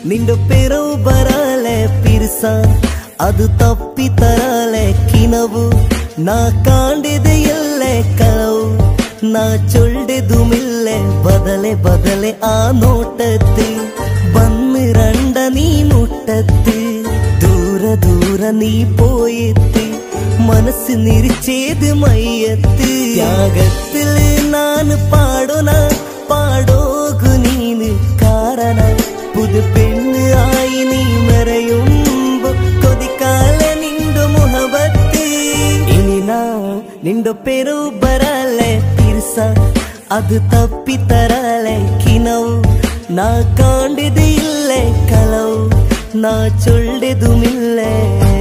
ನಿಂದು ಪೆರವು ಬರಲೆ ಪಿರ್ಸ ಅದು ತಪ್ಪಿ ತರಲೆ ಕಿನವು ನಾ ಕಾಂಡಿದೆ ಎಲ್ಲೆ ಕಳವು ನಾ ചൊല്ലിയതു മില്ലെ ബദലെ ബദലെ ആ നോട്ടത്ത് വന്ന് രണ്ട നീ മുട്ടത്ത് ദൂര ദൂര നീ പോയെത്ത് മനസ്സ് നിരിച്ചേത് മയ്യത്ത് ത്യാഗത്തിൽ നാന് പാടോന പാടോകു നീന് കാരണ പുതു പെണ്ണ് ആയി നീ മറയുമ്പോ കൊതിക്കാലെ നിന്റെ മുഹബത്ത് ഇനി നാ നിന്റെ പേരു ബരലെ ಅದು ತಪ್ಪಿ ತರಲೆ ಕಿನವು ನಾ ಕಾಂಡಿದು ಇಲ್ಲೆ ಕಲವು ನಾ ಚೊಲ್ಲೆದು ಮಿಲ್ಲೆ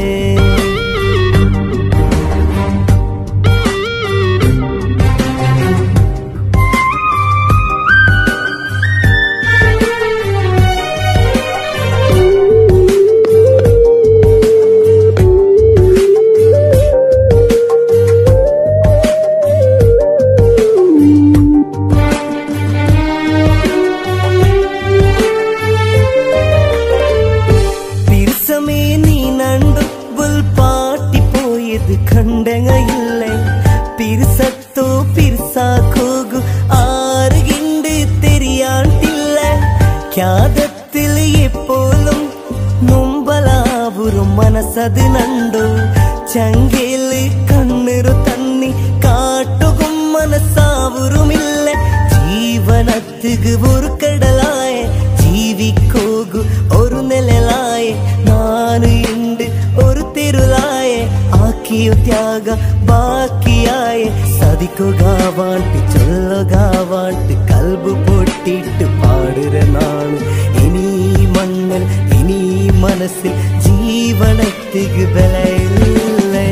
കണ്ടങ്ങയില്ലേ പിരിസത്തോ പിരിസാക്കോകു ആറുകിണ്ട് തെരിയാണ്ടില്ല ക്യാദത്തിൽ എപ്പോഴും നൊമ്പലാവുറും മനസ്സത് നണ്ടു ചങ്കേല് കണ്ണിറു തന്നി കാട്ടുകും മനസ്സാവുറുമില്ല ജീവനത്തുകു ഒരു കടലായ ജീവിക്കോകു ഒരു നിഴലായ നാനു ഉണ്ട് ഒരു തെരുലായ ആക്കിയോ ത്യാഗ ബാക്കിയായ സതിക്കുകവാണ്ട് ചൊല്ലുകവാണ്ട് കൽബ് പൊട്ടിട്ട് പാടുരനാണ് ഇനി മണ്ണിൽ ഇനി മനസ്സിൽ ജീവനത്തിക്ക് ബലയില്ലേ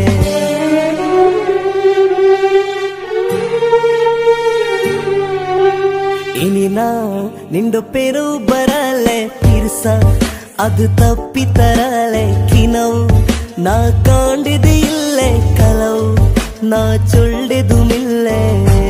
ഇനി നാ നിന്റെ പേരു ബരലെ പിർസ ಅದು ತಪ್ಪಿ ತರಲೆ ಕಿನವು ನಾ ಕಾಂಡಿದು ಇಲ್ಲೆ ಕಲವು ನಾ ಚೊಲ್ಲೆದು ಮಿಲ್ಲೆ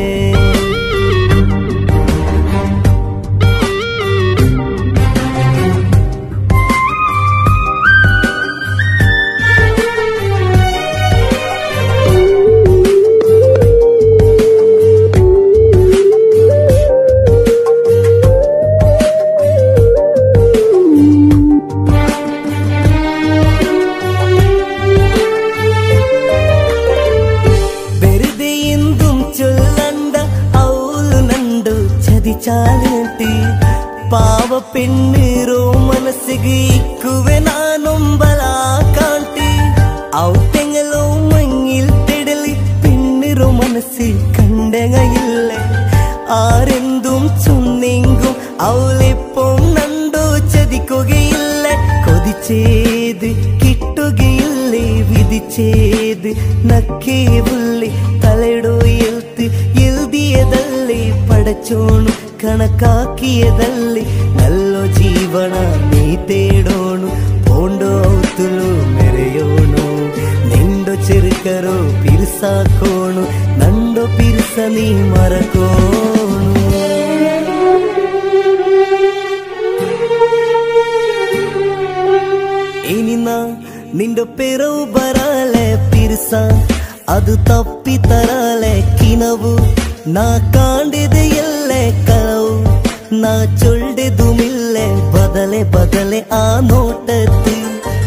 ചാലിട്ടി പാവ പെണ്ണിറോ മനസ്സിಗೆ ഇക്കുവെ നാനൊമ്പലാ കാട്ടി ഔത്തെങ്ങലോ മങ്ങിൽ തെടലി പെണ്ണിറോ മനസ്സിൽ കണ്ടങ്ങയില്ലേ ആരെന്തും ചൊന്നെങ്കും അവളിപ്പം നണ്ടോ ചതിക്കുകയില്ല കൊതിച്ചേത് കിട്ടുകയില്ലേ വിധിച്ചേത് നക്കേ പുള്ളി തലയിടോ എൽത്ത് എഴുതിയതല്ലേ പടച്ചോണു കണക്കാക്കിയതല്ലേ നല്ലോ ജീവന നീ തേടോണു പോണ്ടോ ഔത്തുಲು മെರೆಯೋಣು നിണ്ടോ ചെറുക്കരോ പിരിസാക്കോണു നണ്ടോ പിരിസ നീ മറക്കോണു ഇനി നാ നിന്റെ പേരವು ಬರಲೆ പിരിಸ ಅದು ತಪ್ಪಿ ತರಲೆ ಕಿನವು ನಾ ಕಾಂಡಿದೆ ಎಲ್ಲೆ ಕಳವು ನಾ ಚೊಲ್ಲೆದು ಮಿಲ್ಲೆ ಬದಲೆ ಬದಲೆ ಆ ನೋಟತ್ತು